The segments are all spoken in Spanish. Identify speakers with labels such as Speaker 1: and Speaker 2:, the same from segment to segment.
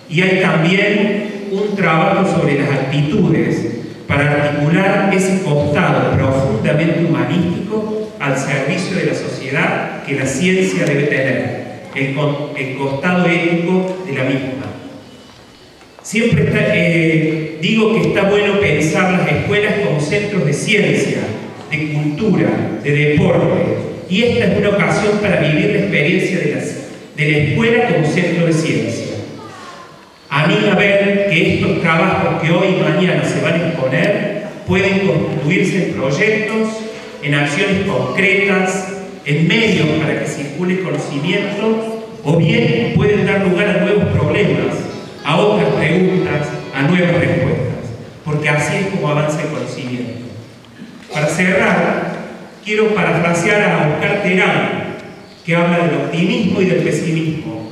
Speaker 1: Y hay también un trabajo sobre las actitudes para articular ese costado profundamente humanístico al servicio de la sociedad que la ciencia debe tener, el costado ético de la misma. Siempre digo que está bueno pensar las escuelas como centros de ciencia, de cultura, de deporte, y esta es una ocasión para vivir la experiencia de la escuela como centro de ciencia. Anima ver que estos trabajos que hoy y mañana se van a exponer pueden constituirse en proyectos, en acciones concretas, en medios para que circule conocimiento, o bien pueden dar lugar a nuevos problemas, a otras preguntas, a nuevas respuestas, porque así es como avanza el conocimiento. Para cerrar, quiero parafrasear a Oscar Terán, que habla del optimismo y del pesimismo.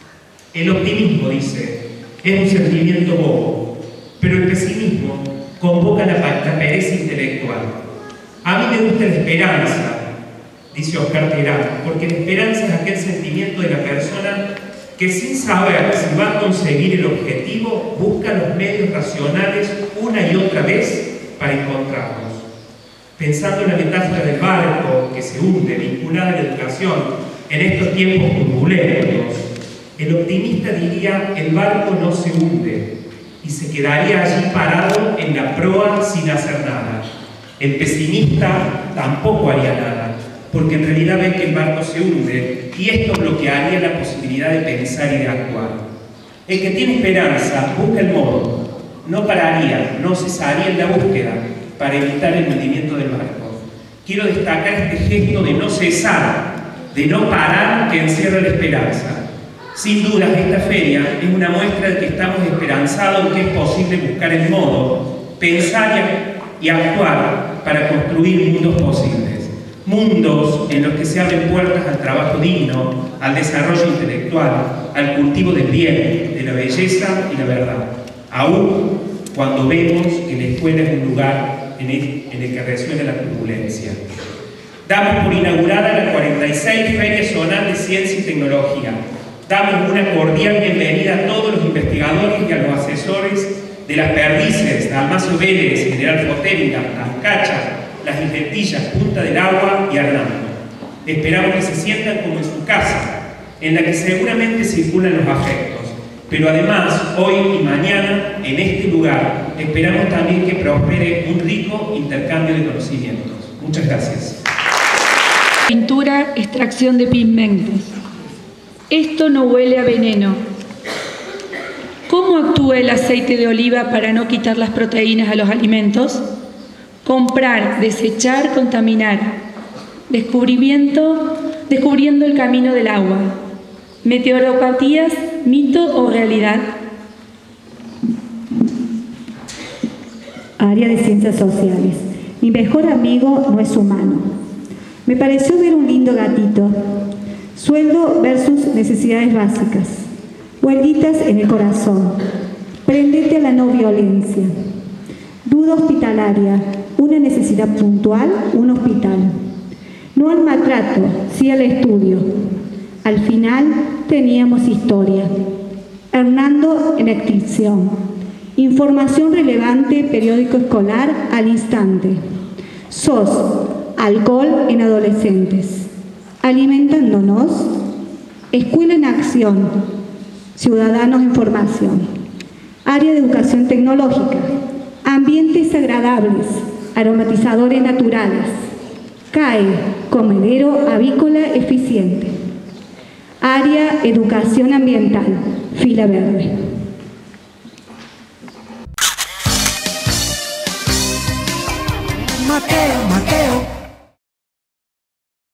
Speaker 1: El optimismo, dice, es un sentimiento bobo, pero el pesimismo convoca la pereza intelectual. A mí me gusta la esperanza, dice Oscar Terán, porque la esperanza es aquel sentimiento de la persona que sin saber si va a conseguir el objetivo, busca los medios racionales una y otra vez para encontrarlos. Pensando en la metáfora del barco que se hunde, vinculada a la educación en estos tiempos turbulentos, el optimista diría: el barco no se hunde, y se quedaría allí parado en la proa sin hacer nada. El pesimista tampoco haría nada, porque en realidad ve que el barco se hunde, y esto bloquearía la posibilidad de pensar y de actuar. El que tiene esperanza busca el modo, no pararía, no cesaría en la búsqueda para evitar el hundimiento del barco. Quiero destacar este gesto de no cesar, de no parar, que encierra la esperanza. Sin dudas, esta feria es una muestra de que estamos esperanzados en que es posible buscar el modo, pensar y actuar para construir mundos posibles. Mundos en los que se abren puertas al trabajo digno, al desarrollo intelectual, al cultivo del bien, de la belleza y la verdad. Aún cuando vemos que la escuela es un lugar en el que resuena la turbulencia. Damos por inaugurada la 46 Feria Zonal de Ciencia y Tecnología. Damos una cordial bienvenida a todos los investigadores y a los asesores de Las Perdices, Dalmacio Vélez, General Fotérica, Las Cachas, Las Isletillas, Punta del Agua y Hernando. Esperamos que se sientan como en su casa, en la que seguramente circulan los afectos, pero además, hoy y mañana, en este lugar, esperamos también que prospere un rico intercambio de conocimientos. Muchas gracias.
Speaker 2: Pintura, extracción de pigmentos. Esto no huele a veneno. ¿Cómo actúa el aceite de oliva para no quitar las proteínas a los alimentos? Comprar, desechar, contaminar. Descubriendo el camino del agua. Meteoropatías, mito o realidad.
Speaker 3: Área de Ciencias Sociales. Mi mejor amigo no es humano. Me pareció ver un lindo gatito. Sueldo versus necesidades básicas. Huelguitas en el corazón. Prendete a la no violencia. Duda hospitalaria. Una necesidad puntual, un hospital. No al maltrato, sí al estudio. Al final teníamos historia. Hernando en extinción. Información relevante, periódico escolar al instante. SOS, alcohol en adolescentes. Alimentándonos. Escuela en acción. Ciudadanos en formación. Área de educación tecnológica. Ambientes agradables. Aromatizadores naturales. CAE, comedero avícola eficiente. Área educación ambiental. Fila verde.
Speaker 4: Mateo.